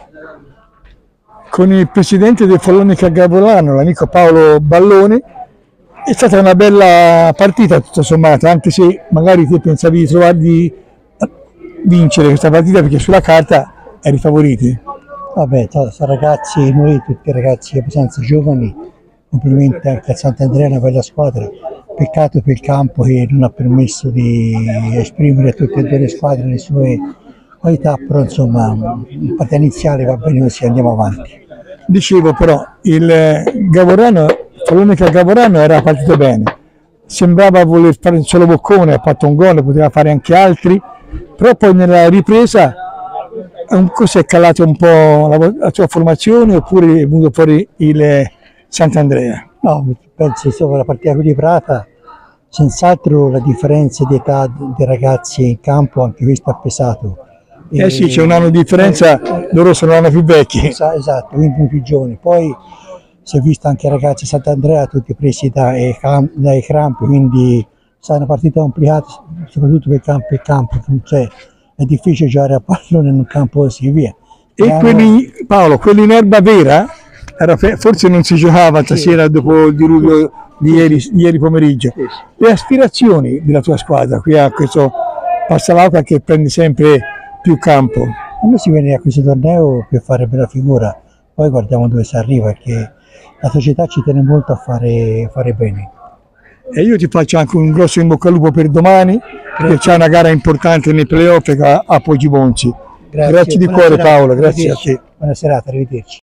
con il presidente del Follonica Gavorrano, l'amico Paolo Balloni. È stata una bella partita tutto sommato, anche se magari te pensavi di vincere questa partita perché sulla carta eri favoriti. Vabbè, sono ragazzi, noi tutti ragazzi abbastanza giovani, complimenti anche a Sant'Andrea, una bella squadra. Peccato per il campo che non ha permesso di esprimere a tutte e due le squadre le sue qualità, però insomma in partita iniziale va bene così, andiamo avanti. Dicevo però, il Follonica Gavorrano era partito bene, sembrava voler fare un solo boccone, ha fatto un gol, poteva fare anche altri, però poi nella ripresa cos'è calato un po' la sua formazione oppure è venuto fuori il Sant'Andrea? No, penso che la partita equilibrata, senz'altro la differenza di età dei ragazzi in campo, anche questo ha pesato. Sì, c'è un anno di differenza, loro sono un anno più vecchi. Esatto, quindi più giovani. Poi si è visto anche i ragazzi di Sant'Andrea tutti presi dai crampi, quindi è una partita complicata, soprattutto per campo e campo, cioè, è difficile giocare a pallone in un campo così via. E quelli in erba vera, forse non si giocava stasera dopo il diluvio di ieri pomeriggio. Le aspirazioni della tua squadra qui a questo Passalauca che prende sempre più campo? Noi si viene a questo torneo per fare bella figura, poi guardiamo dove si arriva, perché la società ci tiene molto a fare bene. E io ti faccio anche un grosso in bocca al lupo per domani, perché c'è una gara importante nei playoff a Poggibonsi. Grazie di cuore Paolo, grazie a te. Buona serata, arrivederci.